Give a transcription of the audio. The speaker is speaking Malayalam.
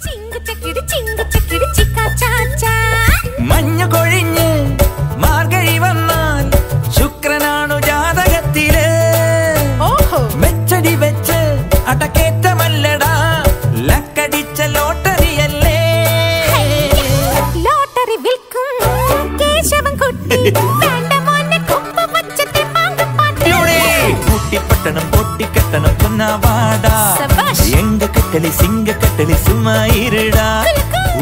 മഞ്ഞു കൊഴിഞ്ഞ് മാർഗഴി വന്നാൽ ശുക്രനാണു ജാതകത്തില് മെച്ചടി വെച്ച് അടക്കേറ്റമല്ലടാ ലക്കടിച്ച ലോട്ടറിയല്ലേ ലോട്ടറി വിൽക്കും കേശവൻ കുട്ടി കുട്ടിപ്പട്ടണം പൊട്ടിക്കെട്ടണം പൊന്നാവാടാ എങ്ക കെട്ടലി സിംഗ കെട്ടലി സുമായിരടാ